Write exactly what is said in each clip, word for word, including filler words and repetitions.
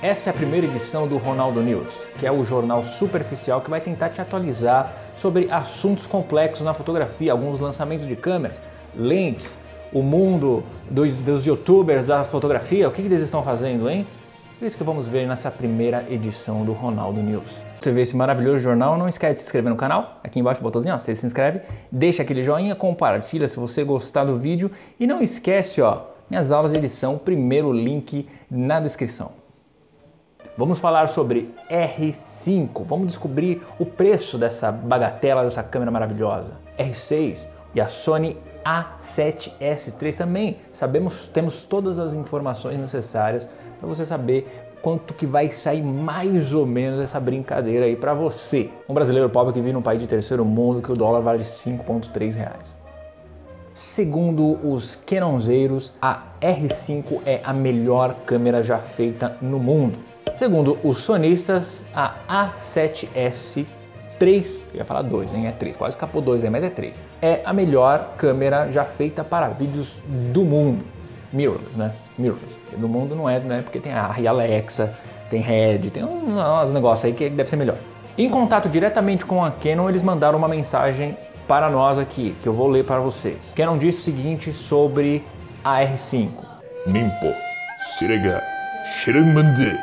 Essa é a primeira edição do Ronaldo News, que é o jornal superficial que vai tentar te atualizar sobre assuntos complexos na fotografia, alguns lançamentos de câmeras, lentes, o mundo dos, dos youtubers da fotografia, o que, que eles estão fazendo, hein? É isso que vamos ver nessa primeira edição do Ronaldo News. Você vê esse maravilhoso jornal, não esquece de se inscrever no canal, aqui embaixo o botãozinho, ó, você se inscreve, deixa aquele joinha, compartilha se você gostar do vídeo e não esquece, ó, minhas aulas de edição, primeiro link na descrição. Vamos falar sobre R cinco, vamos descobrir o preço dessa bagatela, dessa câmera maravilhosa. R seis e a Sony A sete S três também. Sabemos, temos todas as informações necessárias para você saber quanto que vai sair mais ou menos essa brincadeira aí para você. Um brasileiro pobre que vive num país de terceiro mundo que o dólar vale cinco vírgula três reais. Segundo os Canonzeiros, a R cinco é a melhor câmera já feita no mundo. Segundo os sonistas, a A sete S três, eu ia falar dois, hein? É três, quase escapou dois aí, mas é três. É a melhor câmera já feita para vídeos do mundo. Mirrorless, né? Mirrorless. Do mundo não é, né? Porque tem a Alexa, tem Red, tem uns negócios aí que deve ser melhor. Em contato diretamente com a Canon, eles mandaram uma mensagem para nós aqui, que eu vou ler para vocês. Canon disse o seguinte sobre a R cinco. Nimpo, shirega, shirumande.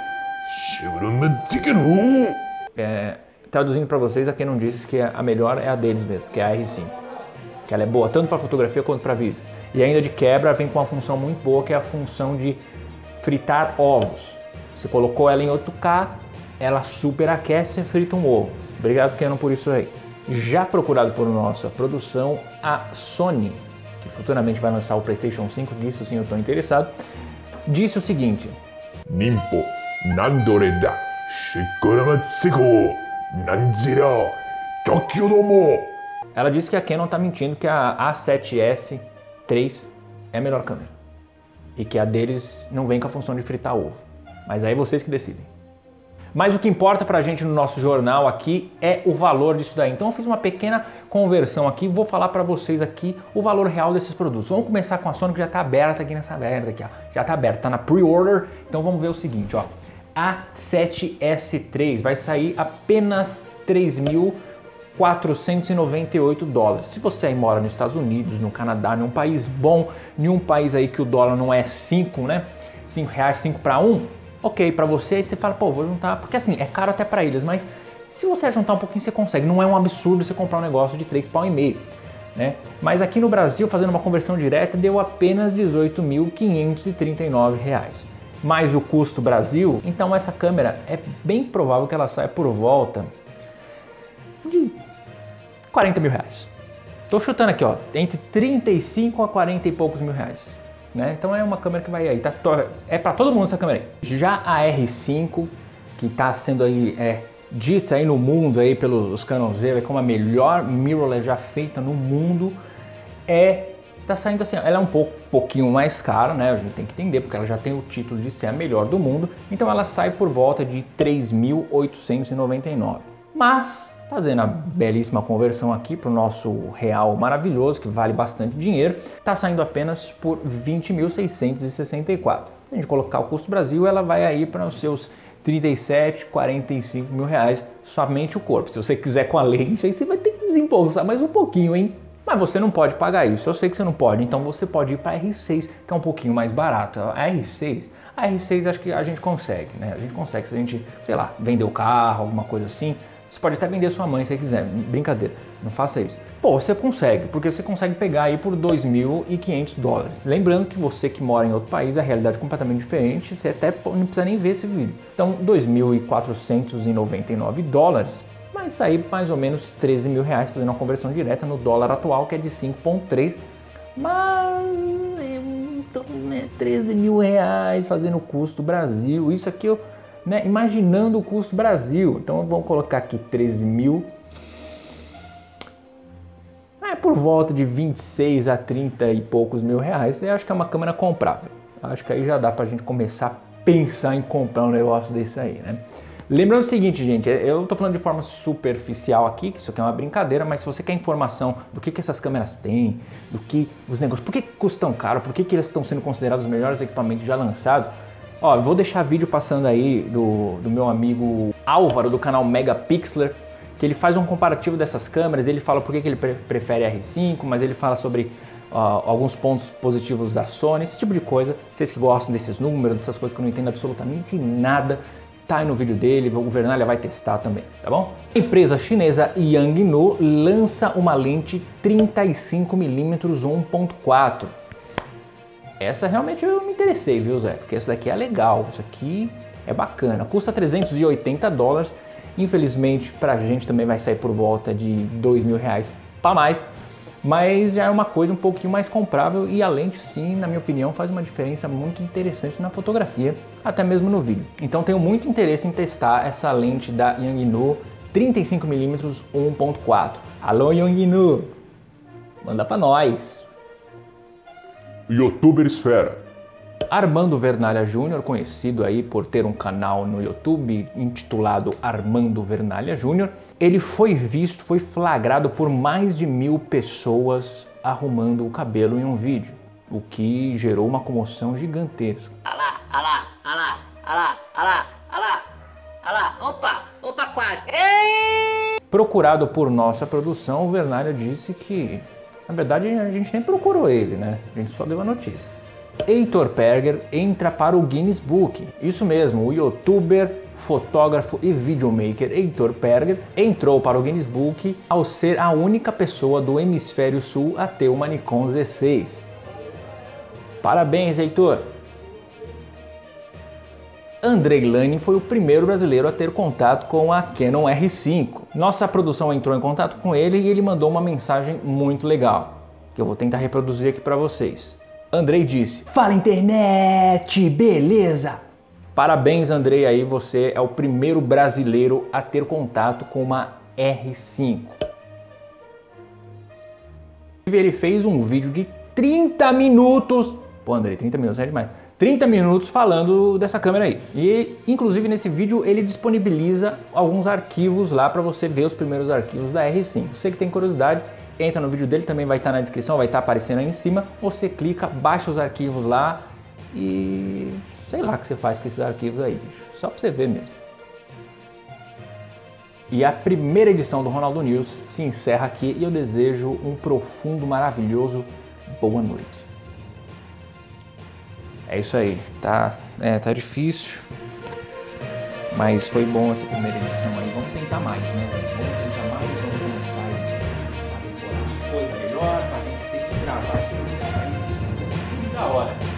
É, traduzindo para vocês, a Canon disse que a melhor é a deles mesmo, que é a R cinco. Que ela é boa tanto para fotografia quanto para vídeo. E ainda de quebra vem com uma função muito boa, que é a função de fritar ovos. Você colocou ela em oito K, ela superaquece e frita um ovo. Obrigado, Canon, por isso aí. Já procurado por nossa produção, a Sony, que futuramente vai lançar o PlayStation cinco, nisso sim eu estou interessado, disse o seguinte: Nimpo, nandoreda, shikuramatsuko, nanjira, kyokyodomo. Ela disse que a Canon está mentindo, que a A sete S três é a melhor câmera e que a deles não vem com a função de fritar ovo. Mas aí vocês que decidem. Mas o que importa pra gente no nosso jornal aqui é o valor disso daí. Então eu fiz uma pequena conversão aqui, vou falar pra vocês aqui o valor real desses produtos. Vamos começar com a Sony, que já tá aberta aqui nessa merda aqui, ó. Já tá aberta, tá na pre-order. Então vamos ver o seguinte, ó. A sete S três vai sair apenas três mil quatrocentos e noventa e oito dólares. Se você aí mora nos Estados Unidos, no Canadá, num país bom, em um país aí que o dólar não é cinco, né? cinco reais, cinco para um. Ok, para você, aí você fala, pô, vou juntar, porque assim, é caro até para eles, mas se você juntar um pouquinho, você consegue. Não é um absurdo você comprar um negócio de três pau e meio, né? Mas aqui no Brasil, fazendo uma conversão direta, deu apenas dezoito mil quinhentos e trinta e nove reais. Mais o custo Brasil, então essa câmera é bem provável que ela saia por volta de quarenta mil reais. Tô chutando aqui, ó, entre trinta e cinco a quarenta e poucos mil reais. Né? Então é uma câmera que vai aí, tá, é para todo mundo essa câmera aí. Já a R cinco, que está sendo aí é, dita aí no mundo aí pelos Canonzeiros como a melhor mirrorless já feita no mundo, é tá saindo assim, ela é um pouco, pouquinho mais cara, né? A gente tem que entender porque ela já tem o título de ser a melhor do mundo, então ela sai por volta de três mil oitocentos e noventa e nove. Mas fazendo a belíssima conversão aqui para o nosso real maravilhoso, que vale bastante dinheiro, está saindo apenas por vinte mil seiscentos e sessenta e quatro. Se a gente colocar o custo Brasil, ela vai aí para os seus trinta e sete, quarenta e cinco mil reais, somente o corpo. Se você quiser com a lente, aí você vai ter que desembolsar mais um pouquinho, hein? Mas você não pode pagar isso, eu sei que você não pode, então você pode ir para a R seis, que é um pouquinho mais barato. A R seis, a R seis acho que a gente consegue, né? A gente consegue, se a gente, sei lá, vender o carro, alguma coisa assim. Você pode até vender sua mãe se você quiser, brincadeira, não faça isso. Pô, você consegue, porque você consegue pegar aí por dois mil e quinhentos dólares. Lembrando que você que mora em outro país, a realidade é completamente diferente, você até não precisa nem ver esse vídeo. Então, dois mil quatrocentos e noventa e nove dólares vai sair mais ou menos treze mil reais, fazendo uma conversão direta no dólar atual, que é de cinco vírgula três. Mas, então, né, treze mil reais fazendo o custo Brasil, isso aqui eu... Né, imaginando o custo Brasil, então vamos colocar aqui treze mil, é por volta de vinte e seis a trinta e poucos mil reais. Eu acho que é uma câmera comprável. Acho que aí já dá pra gente começar a pensar em comprar um negócio desse aí, né? Lembrando o seguinte, gente, eu tô falando de forma superficial aqui, que isso aqui é uma brincadeira, mas se você quer informação do que, que essas câmeras têm, do que os negócios, por que custam caro, por que, que eles estão sendo considerados os melhores equipamentos já lançados, Ó, eu vou deixar vídeo passando aí do, do meu amigo Álvaro, do canal Megapixler, que ele faz um comparativo dessas câmeras, ele fala por que que ele pre prefere a R cinco, mas ele fala sobre uh, alguns pontos positivos da Sony, esse tipo de coisa. Vocês que gostam desses números, dessas coisas que eu não entendo absolutamente nada, tá aí no vídeo dele, o Vernalha vai testar também, tá bom? A empresa chinesa Yangno lança uma lente trinta e cinco milímetros um ponto quatro. Essa realmente eu me interessei, viu, Zé? Porque essa daqui é legal, isso aqui é bacana. Custa trezentos e oitenta dólares, infelizmente pra gente também vai sair por volta de dois mil reais para mais, mas já é uma coisa um pouquinho mais comprável e a lente sim, na minha opinião, faz uma diferença muito interessante na fotografia, até mesmo no vídeo. Então tenho muito interesse em testar essa lente da Yangno trinta e cinco milímetros um ponto quatro. Alô Yangno, manda pra nós! Youtuber Esfera. Armando Vernalha Júnior, conhecido aí por ter um canal no YouTube intitulado Armando Vernalha Júnior, ele foi visto, foi flagrado por mais de mil pessoas arrumando o cabelo em um vídeo, o que gerou uma comoção gigantesca. Alá, alá, alá, alá, alá, alá, alá, opa, opa, quase. Ei! Procurado por nossa produção, o Vernalha disse que, na verdade, a gente nem procurou ele, né? A gente só deu a notícia. Heitor Perger entra para o Guinness Book. Isso mesmo, o youtuber, fotógrafo e videomaker Heitor Perger entrou para o Guinness Book ao ser a única pessoa do hemisfério sul a ter uma Nikon Z seis. Parabéns, Heitor! Andrei Lani foi o primeiro brasileiro a ter contato com a Canon R cinco. Nossa produção entrou em contato com ele e ele mandou uma mensagem muito legal, que eu vou tentar reproduzir aqui para vocês. Andrei disse: "Fala internet, beleza? Parabéns, Andrei, aí você é o primeiro brasileiro a ter contato com uma R cinco. Ele fez um vídeo de trinta minutos. Pô, Andrei, trinta minutos é demais. trinta minutos falando dessa câmera aí. E, inclusive, nesse vídeo ele disponibiliza alguns arquivos lá para você ver os primeiros arquivos da R cinco. Você que tem curiosidade, entra no vídeo dele, também vai estar na descrição, vai estar aparecendo aí em cima. Você clica, baixa os arquivos lá e sei lá o que você faz com esses arquivos aí, bicho. Só pra você ver mesmo. E a primeira edição do Ronaldo News se encerra aqui e eu desejo um profundo, maravilhoso boa noite. É isso aí, tá, é, tá difícil, mas foi bom essa primeira edição aí. Vamos tentar mais, né, Zé? Vamos tentar mais, vamos começar a decorar as coisas melhor, pra gente ter que gravar, isso vai sair da hora.